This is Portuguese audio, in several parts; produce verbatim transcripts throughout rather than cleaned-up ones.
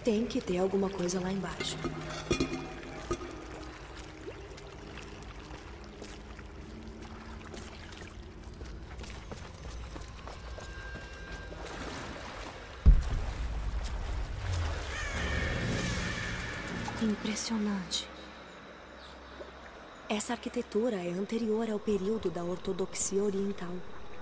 Tem que ter alguma coisa lá embaixo. Impressionante. Essa arquitetura é anterior ao período da ortodoxia oriental.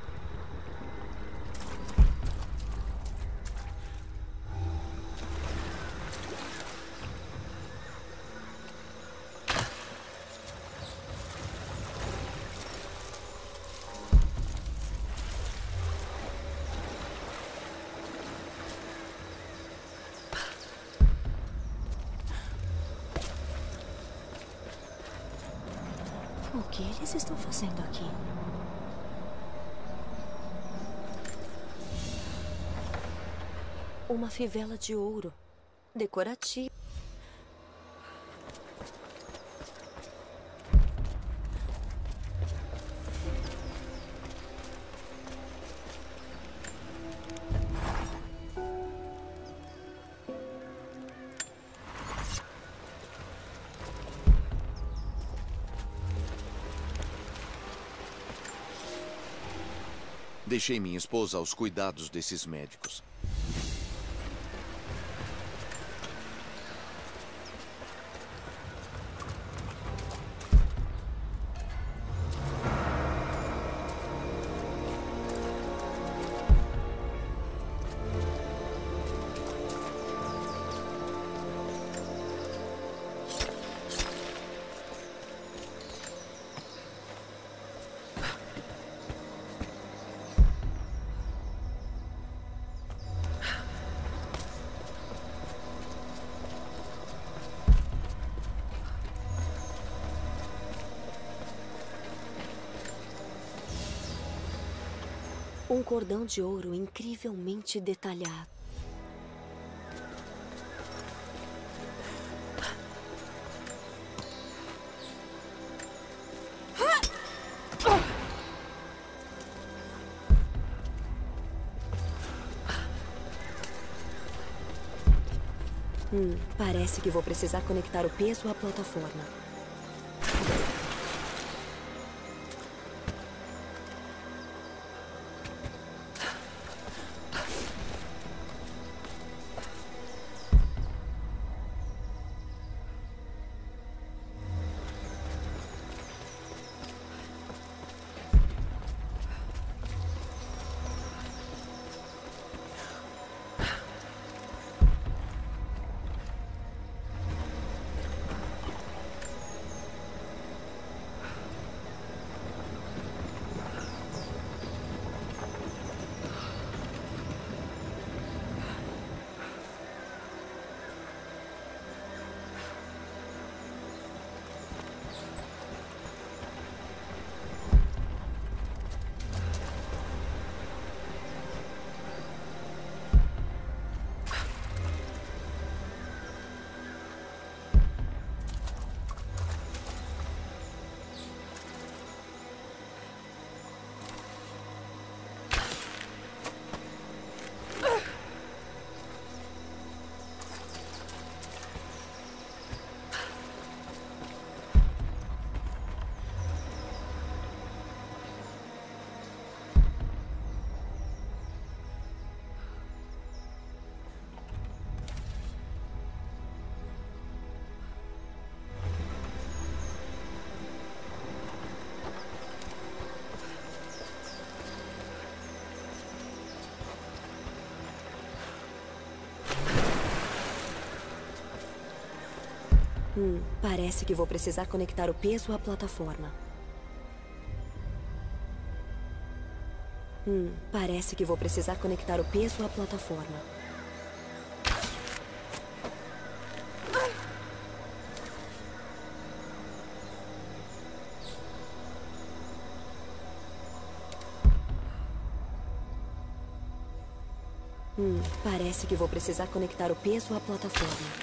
O que eles estão fazendo aqui? Uma fivela de ouro. Decorativa. Deixei minha esposa aos cuidados desses médicos. Um cordão de ouro incrivelmente detalhado. Hum, parece que vou precisar conectar o peso à plataforma. Hum, parece que vou precisar conectar o peso à plataforma. Hum, parece que vou precisar conectar o peso à plataforma. Hum, parece que vou precisar conectar o peso à plataforma.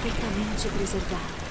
perfeitamente preservado.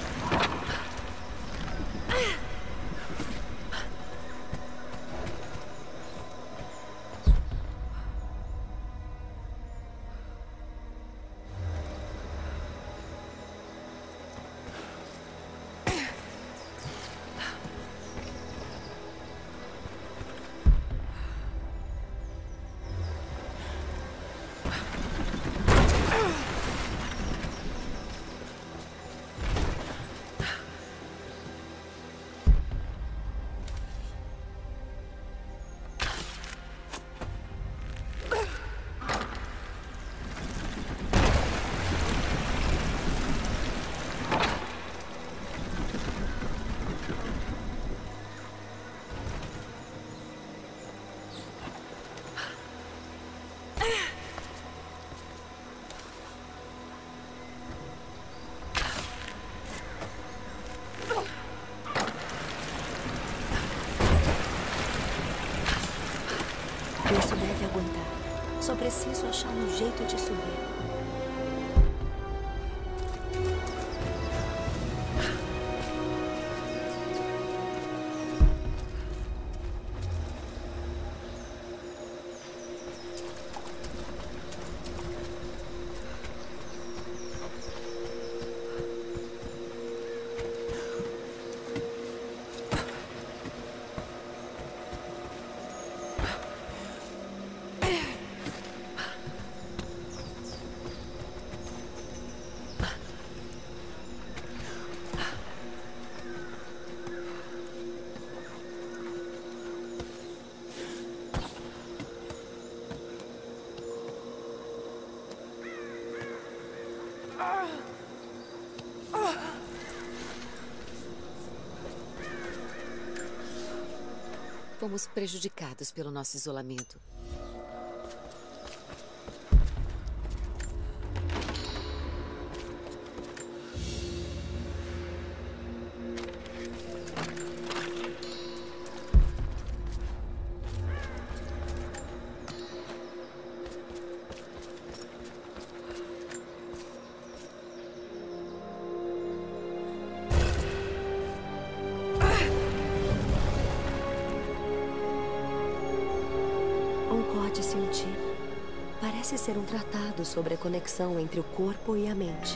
Isso deve aguentar. Só preciso achar um jeito de subir. Fomos prejudicados pelo nosso isolamento. Científico. Parece ser um tratado sobre a conexão entre o corpo e a mente.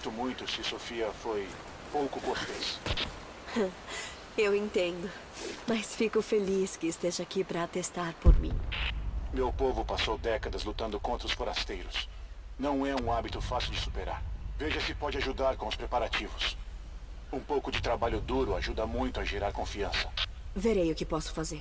Sinto muito se Sofia foi pouco cortês. Eu entendo. Mas fico feliz que esteja aqui para atestar por mim. Meu povo passou décadas lutando contra os forasteiros. Não é um hábito fácil de superar. Veja se pode ajudar com os preparativos. Um pouco de trabalho duro ajuda muito a gerar confiança. Verei o que posso fazer.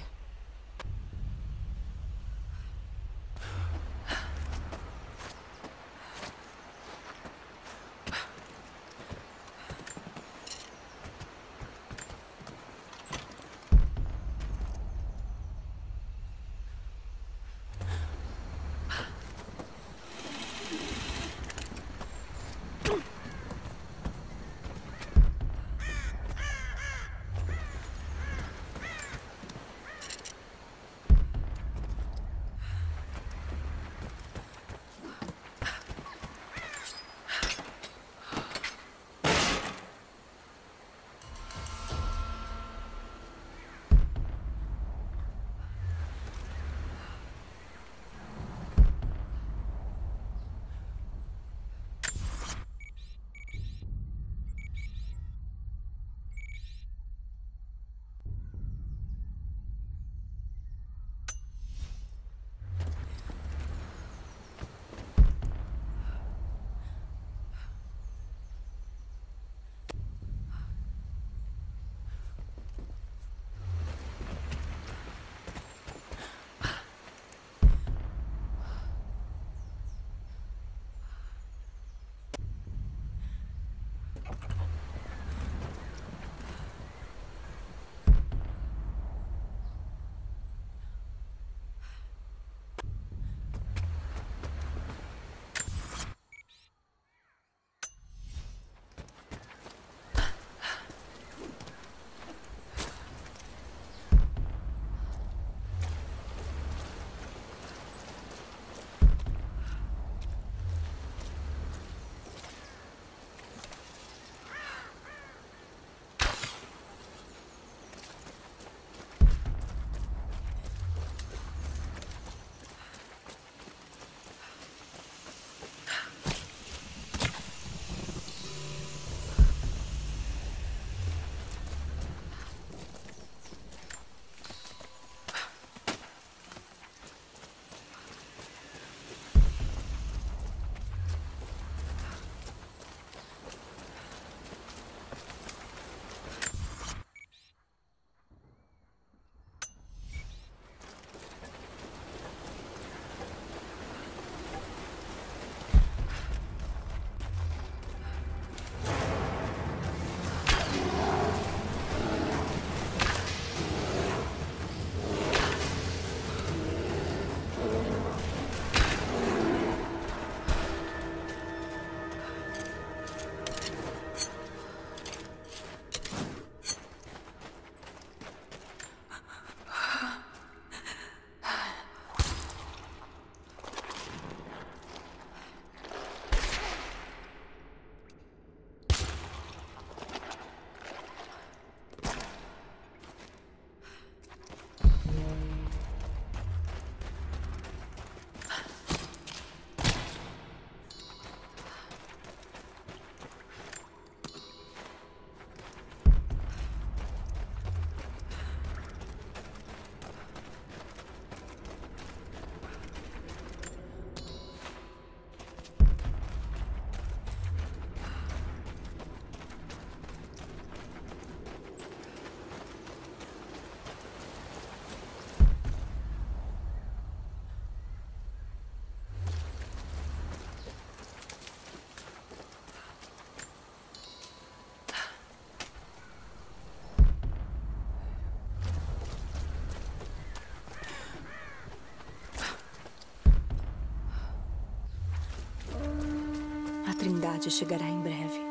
A Trindade chegará em breve.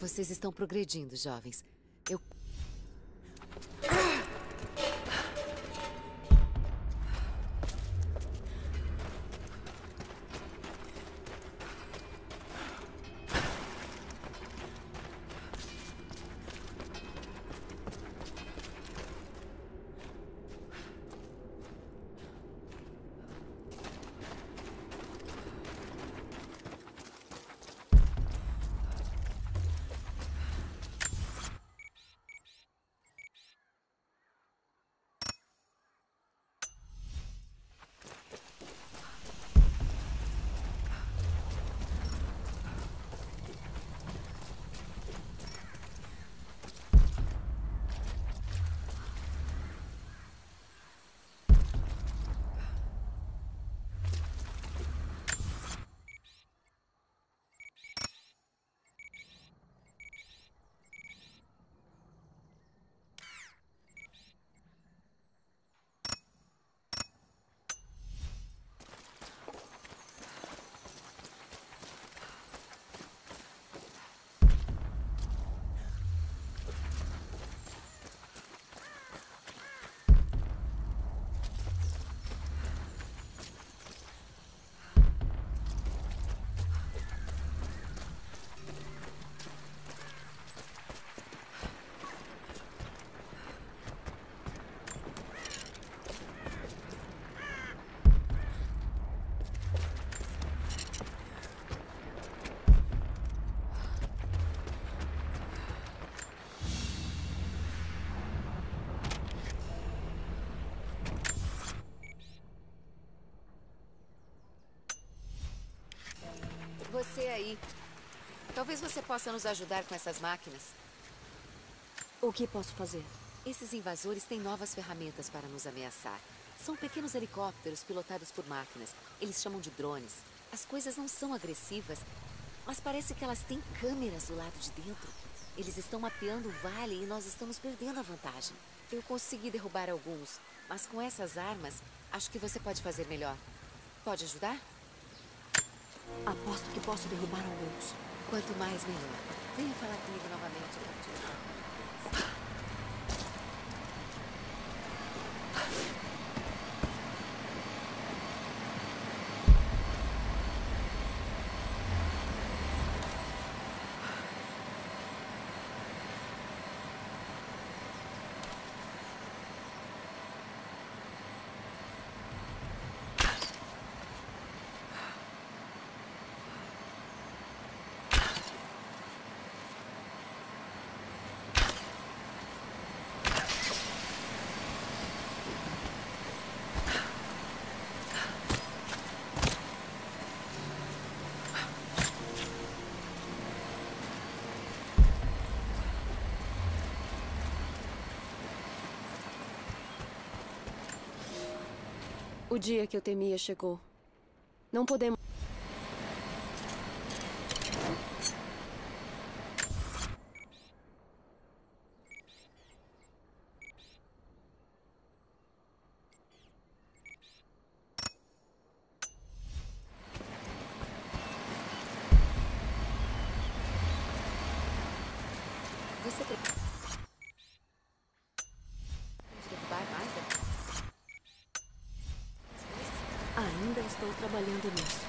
Vocês estão progredindo, jovens. Eu... Você aí. Talvez você possa nos ajudar com essas máquinas. O que posso fazer? Esses invasores têm novas ferramentas para nos ameaçar. São pequenos helicópteros pilotados por máquinas. Eles chamam de drones. As coisas não são agressivas, mas parece que elas têm câmeras do lado de dentro. Eles estão mapeando o vale e nós estamos perdendo a vantagem. Eu consegui derrubar alguns, mas com essas armas, acho que você pode fazer melhor. Pode ajudar? Aposto que posso derrubar alguns. Quanto mais, melhor. Venha falar comigo novamente. Eu quero te ajudar. O dia que eu temia chegou. Não podemos... Você tem... derrubar mais daqui? Ainda estou trabalhando nisso.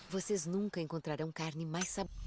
Vocês nunca encontrarão carne mais saborosa.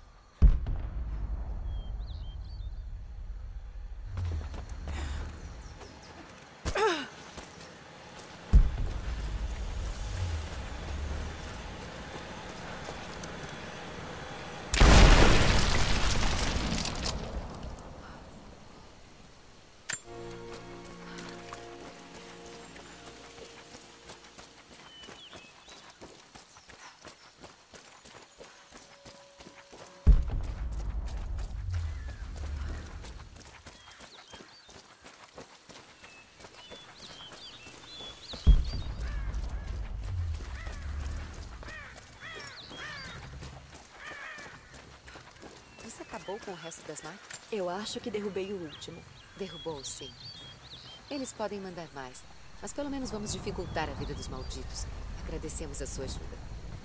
Você acabou com o resto das máquinas? Eu acho que derrubei o último. Derrubou, sim. Eles podem mandar mais, mas pelo menos vamos dificultar a vida dos malditos. Agradecemos a sua ajuda.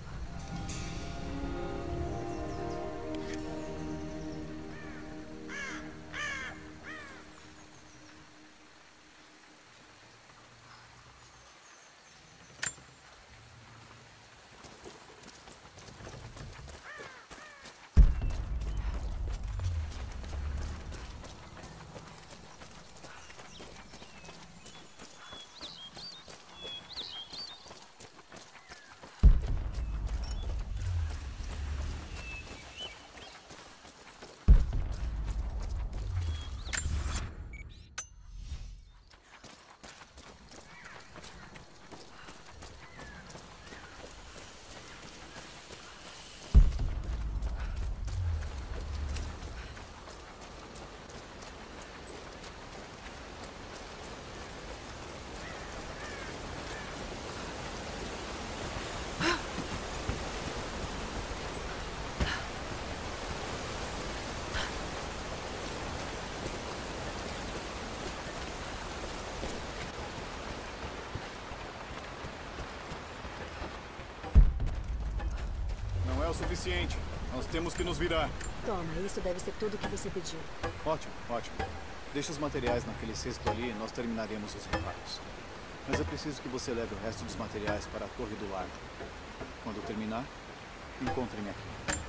Não é o suficiente. Nós temos que nos virar. Toma, isso deve ser tudo o que você pediu. Ótimo, ótimo. Deixa os materiais naquele cesto ali e nós terminaremos os reparos. Mas é preciso que você leve o resto dos materiais para a Torre do Lago. Quando terminar, encontre-me aqui.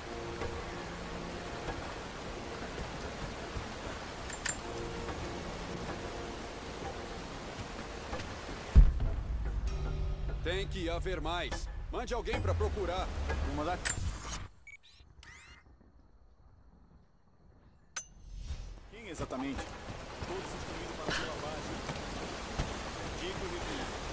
Tem que haver mais. Mande alguém para procurar. Vou mandar. Quem exatamente? Todos estão indo para a sua base. Digo e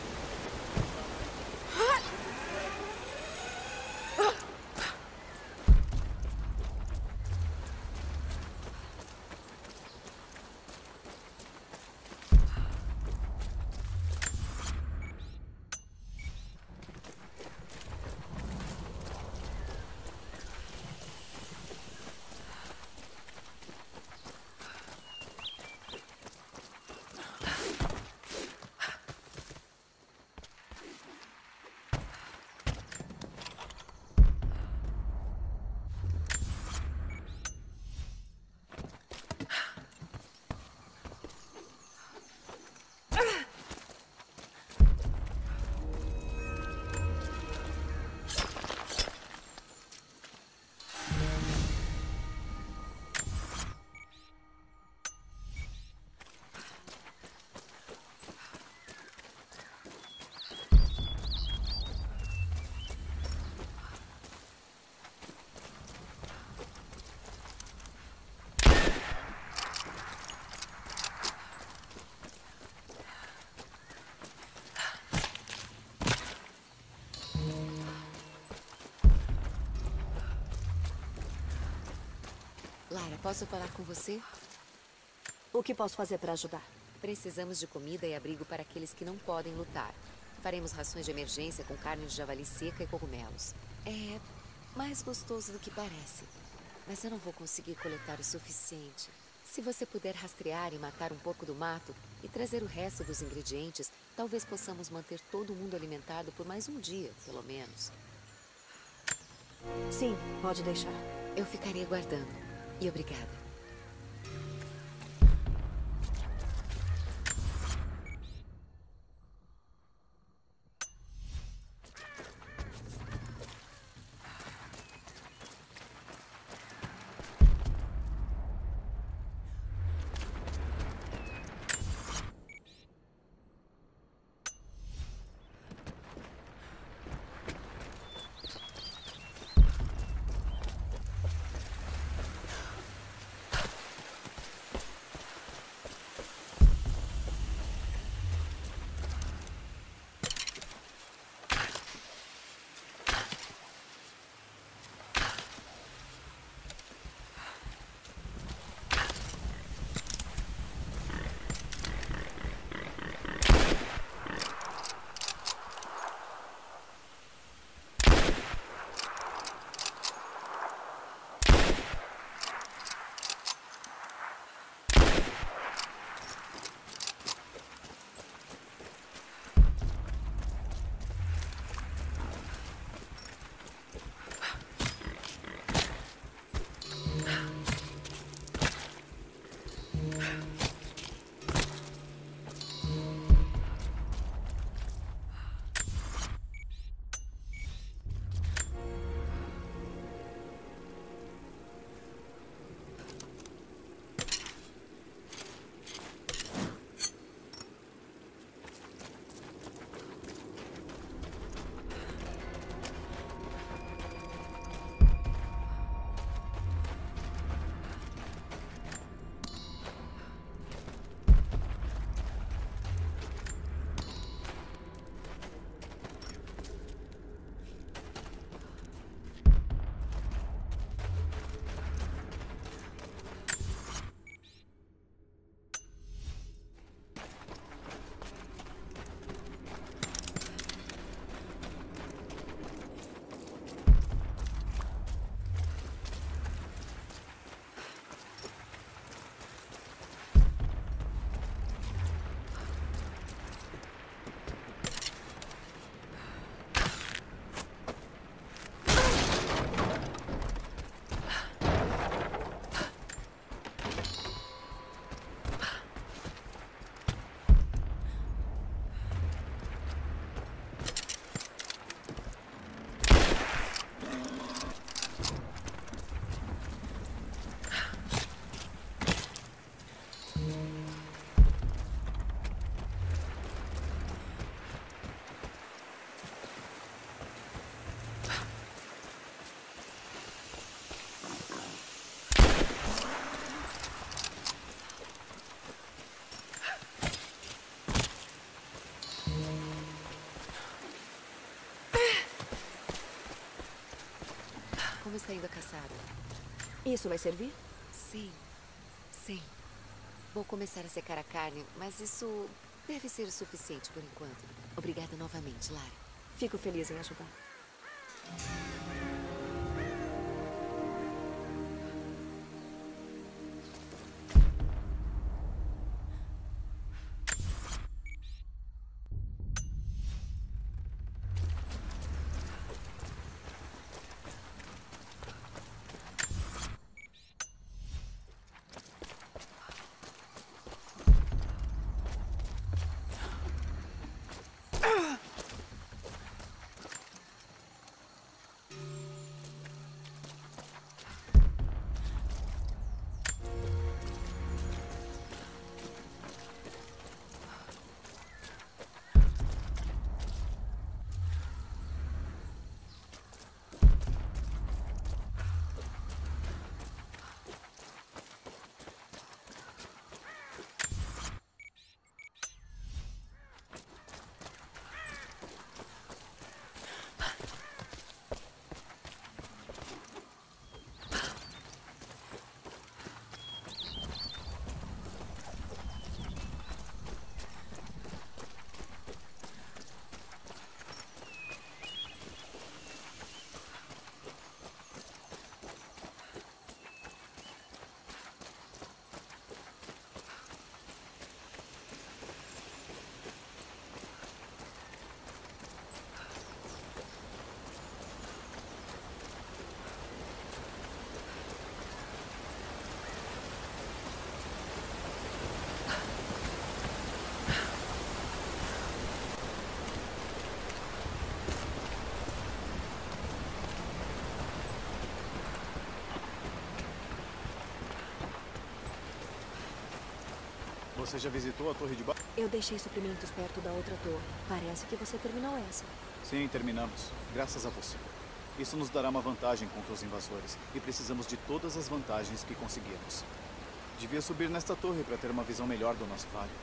Lara, posso falar com você? O que posso fazer para ajudar? Precisamos de comida e abrigo para aqueles que não podem lutar. Faremos rações de emergência com carne de javali seca e cogumelos. É mais gostoso do que parece. Mas eu não vou conseguir coletar o suficiente. Se você puder rastrear e matar um pouco do mato e trazer o resto dos ingredientes, talvez possamos manter todo mundo alimentado por mais um dia, pelo menos. Sim, pode deixar. Eu ficarei aguardando. E obrigada. Como está indo a caçada? Isso vai servir? Sim, sim. Vou começar a secar a carne, mas isso deve ser o suficiente por enquanto. Obrigada novamente, Lara. Fico feliz em ajudar. Você já visitou a torre de baixo? Eu deixei suprimentos perto da outra torre. Parece que você terminou essa. Sim, terminamos. Graças a você. Isso nos dará uma vantagem contra os invasores. E precisamos de todas as vantagens que conseguirmos. Devia subir nesta torre para ter uma visão melhor do nosso vale.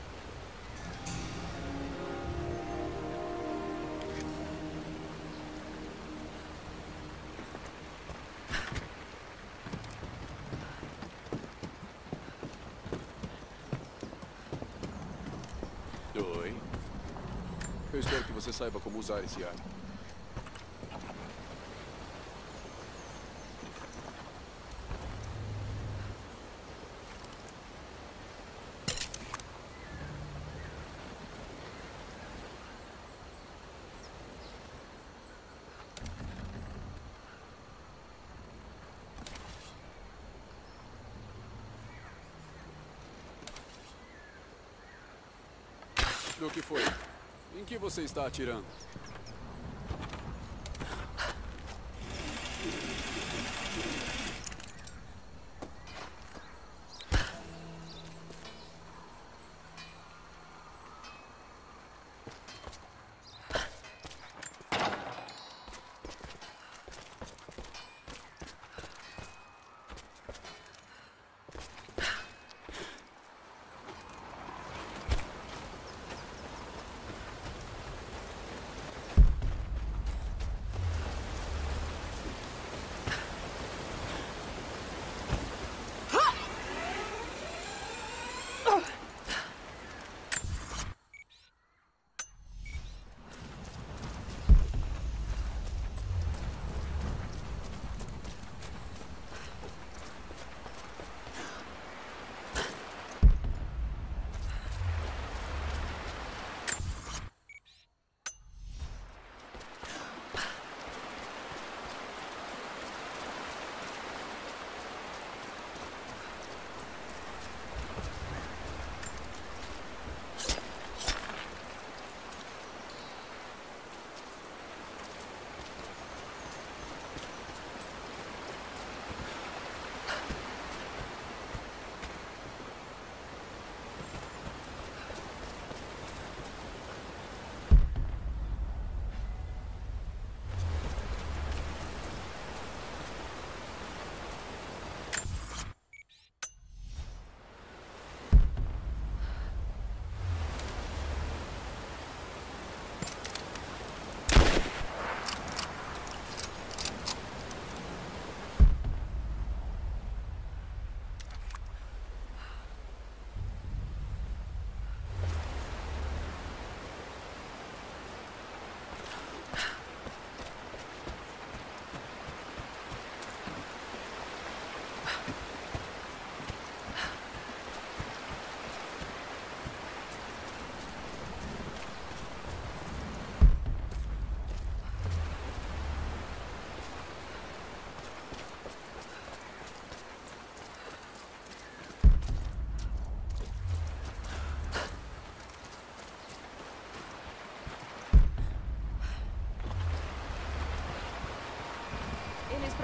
Oi. Eu espero que você saiba como usar esse ar. O que foi? Em que você está atirando?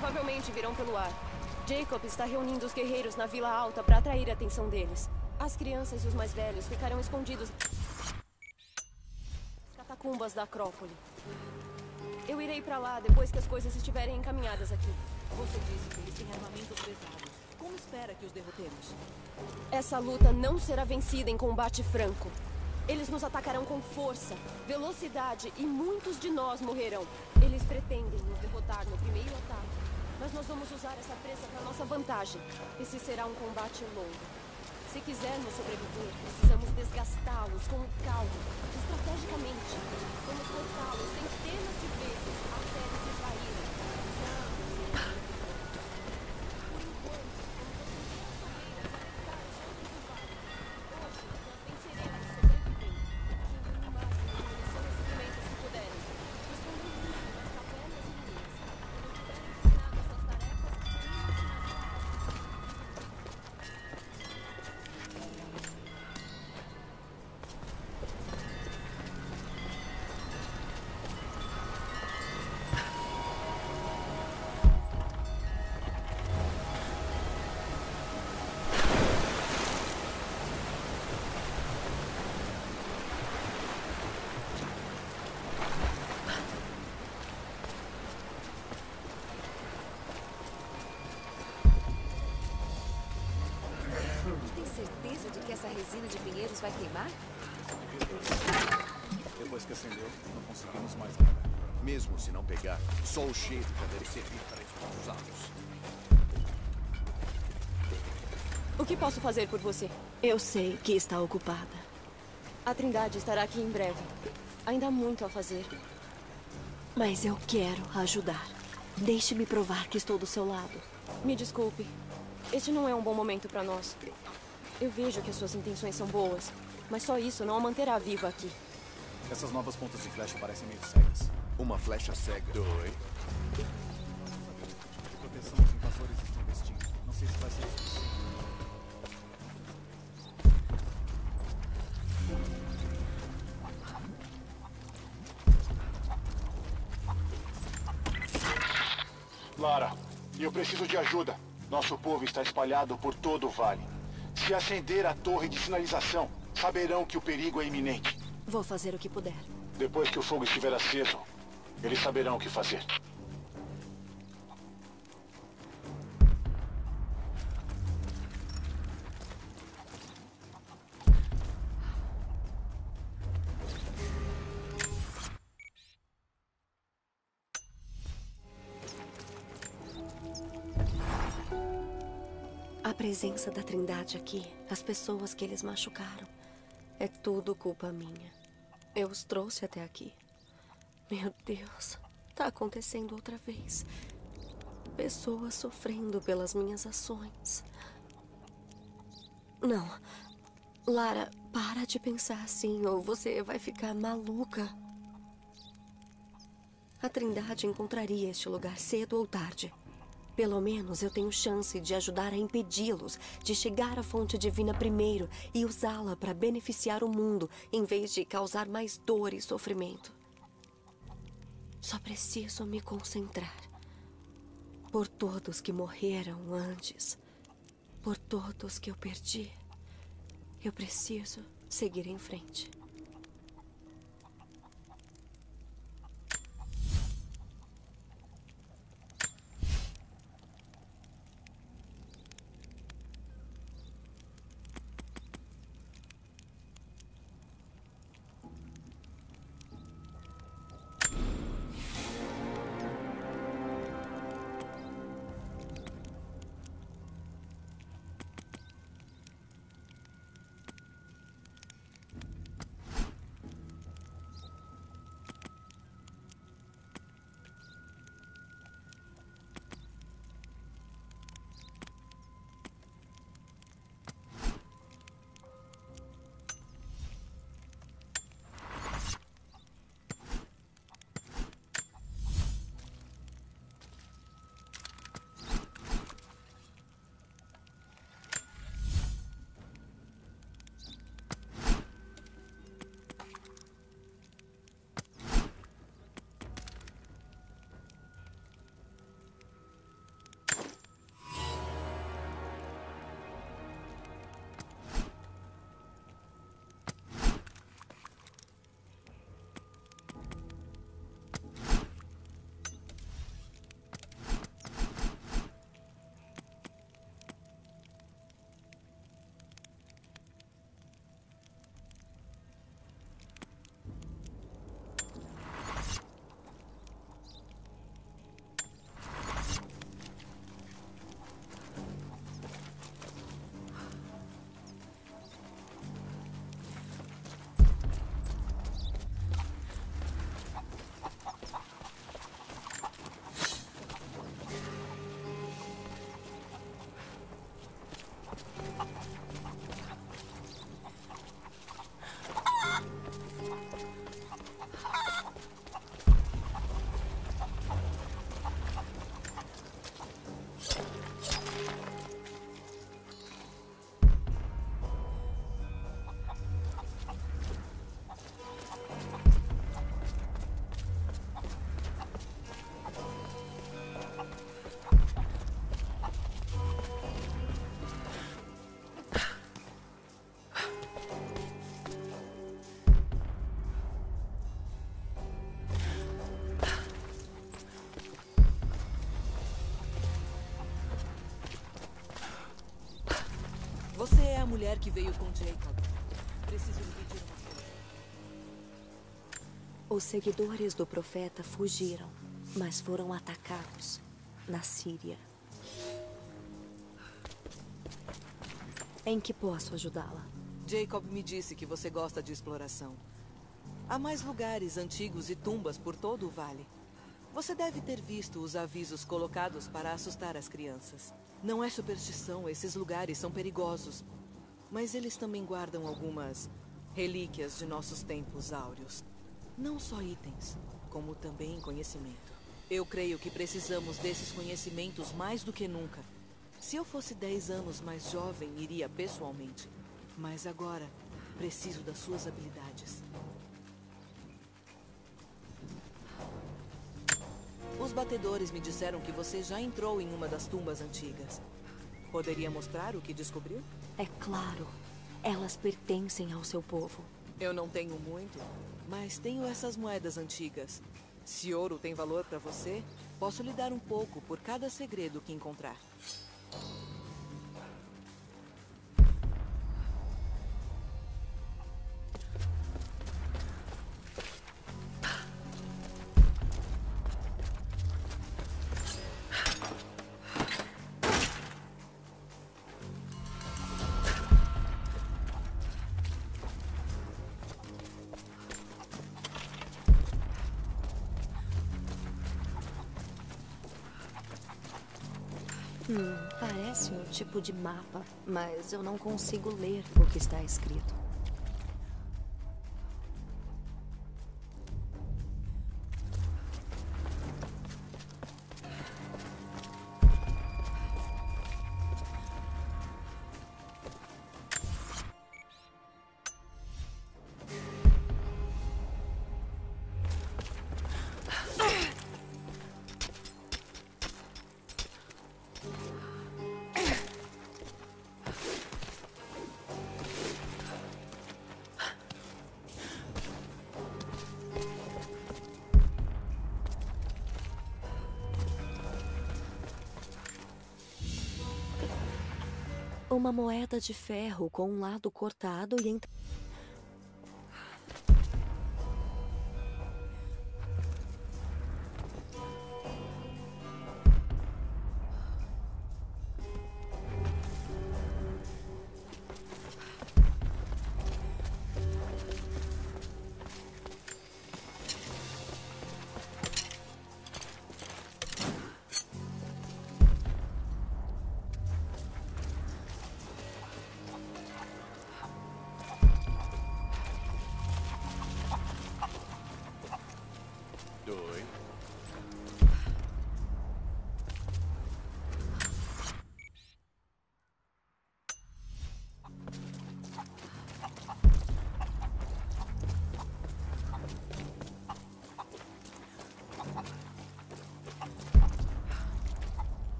Provavelmente virão pelo ar. Jacob está reunindo os guerreiros na Vila Alta para atrair a atenção deles. As crianças e os mais velhos ficarão escondidos nas catacumbas da Acrópole. Eu irei para lá depois que as coisas estiverem encaminhadas aqui. Você disse que eles têm armamentos pesados. Como espera que os derrotemos? Essa luta não será vencida em combate franco. Eles nos atacarão com força, velocidade e muitos de nós morrerão. Eles pretendem nos derrotar no primeiro ataque, mas nós vamos usar essa pressa para nossa vantagem. Esse será um combate longo. Se quisermos sobreviver, precisamos desgastá-los com calma, estrategicamente. Vamos cortá-los centenas de vezes até eles se esvaírem. Por enquanto, vamos acender as fogueiras conectadas ao altar. Hoje, nós venceremos sobrevivendo, indo no máximo de munição e suprimentos que puderem. Escondendo tudo nas cavernas e ruínas. Quando tiverem terminado suas tarefas, unimos-se nas Tem certeza de que essa resina de pinheiros vai queimar? Depois que acendeu, não conseguimos mais nada. Mesmo se não pegar, só o cheiro já deve servir para expulsá-los. O que posso fazer por você? Eu sei que está ocupada. A Trindade estará aqui em breve. Ainda há muito a fazer. Mas eu quero ajudar. Deixe-me provar que estou do seu lado. Me desculpe. Este não é um bom momento para nós. Eu vejo que as suas intenções são boas, mas só isso não a manterá viva aqui. Essas novas pontas de flecha parecem meio cegas. Uma flecha cega. Oi. Que proteção os invasores estão vestindo. Não sei se vai ser suficiente. Lara, eu preciso de ajuda. Nosso povo está espalhado por todo o vale. Se acender a torre de sinalização, saberão que o perigo é iminente. Vou fazer o que puder. Depois que o fogo estiver aceso, eles saberão o que fazer. A presença da Trindade aqui, as pessoas que eles machucaram, é tudo culpa minha. Eu os trouxe até aqui. Meu Deus, tá acontecendo outra vez. Pessoas sofrendo pelas minhas ações. Não. Lara, para de pensar assim ou você vai ficar maluca. A Trindade encontraria este lugar cedo ou tarde. Pelo menos eu tenho chance de ajudar a impedi-los de chegar à fonte divina primeiro e usá-la para beneficiar o mundo, em vez de causar mais dor e sofrimento. Só preciso me concentrar. Por todos que morreram antes, por todos que eu perdi, eu preciso seguir em frente. a mulher que veio com Jacob. Preciso lhe pedir uma coisa. Os seguidores do profeta fugiram, mas foram atacados na Síria. Em que posso ajudá-la? Jacob me disse que você gosta de exploração. Há mais lugares antigos e tumbas por todo o vale. Você deve ter visto os avisos colocados para assustar as crianças. Não é superstição, esses lugares são perigosos. Mas eles também guardam algumas relíquias de nossos tempos áureos. Não só itens, como também conhecimento. Eu creio que precisamos desses conhecimentos mais do que nunca. Se eu fosse dez anos mais jovem, iria pessoalmente. Mas agora, preciso das suas habilidades. Os batedores me disseram que você já entrou em uma das tumbas antigas. Poderia mostrar o que descobriu? É claro. Elas pertencem ao seu povo. Eu não tenho muito, mas tenho essas moedas antigas. Se ouro tem valor para você, posso lhe dar um pouco por cada segredo que encontrar. Hum, parece um tipo de mapa, mas eu não consigo ler o que está escrito. Uma moeda de ferro com um lado cortado e entre...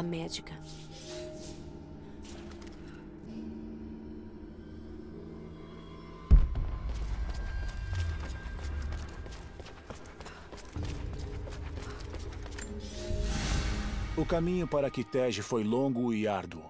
a médica. O caminho para Kitej foi longo e árduo.